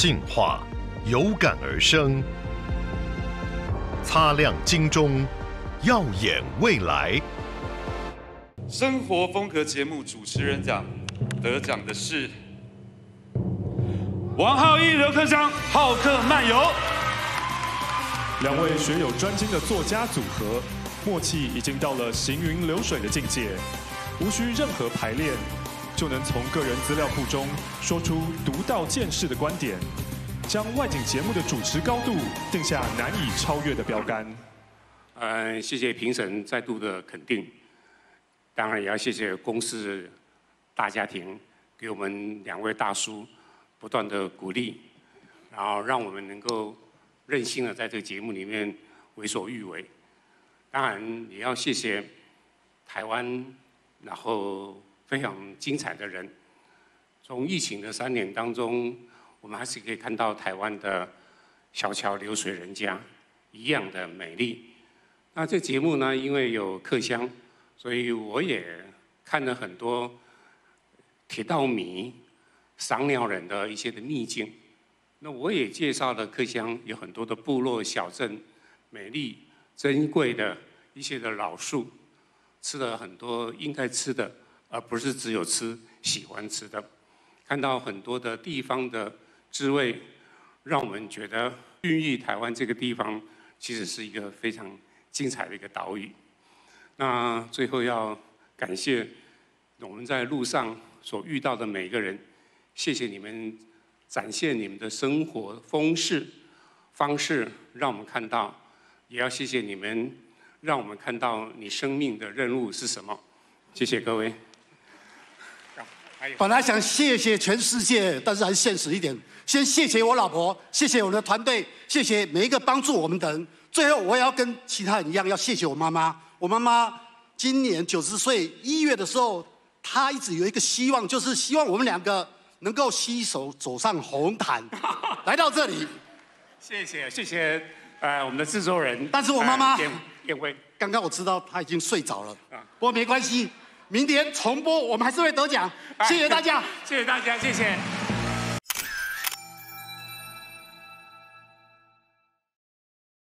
进化，有感而生。擦亮金钟，耀眼未来。 生活风格节目主持人奖得奖的是王浩一、刘克襄，《浩克漫游》。 两位学有专精的作家组合，默契已经到了行云流水的境界，无需任何排练，就能从个人资料库中说出独到见识的观点，将外景节目的主持高度定下难以超越的标杆。 谢谢评审再度的肯定，当然也要谢谢公司大家庭给我们两位大叔不断的鼓励，然后让我们能够任性的在这个节目里面为所欲为。当然也要谢谢台湾，然后非常精彩的人。从疫情的3年当中，我们还是可以看到台湾的小桥流水人家一样的美丽。那这节目呢，因为有客乡，所以我也看了很多铁道迷、赏鸟人的一些的秘境。那我也介绍了客乡有很多的部落小镇，美丽珍贵的一些的老树，吃了很多应该吃的，而不是只有吃喜欢吃的。看到很多的地方的滋味，让我们觉得孕育台湾这个地方其实是一个非常精彩的一个岛屿。那最后要感谢我们在路上所遇到的每个人，谢谢你们展现你们的生活方式，让我们看到，也要谢谢你们，让我们看到你生命的任务是什么。谢谢各位。 本来想谢谢全世界，但是还是现实一点，先谢谢我老婆，谢谢我的团队，谢谢每一个帮助我们的人。最后，我也要跟其他人一样，要谢谢我妈妈。我妈妈今年90岁，1月的时候，她一直有一个希望，就是希望我们2个能够携手走上红毯，来到这里。 谢谢我们的制作人。 但是我妈妈燕薇， 刚刚我知道她已经睡着了，不过没关系，明天重播，我们还是会得奖。谢谢大家， 谢谢大家，谢谢。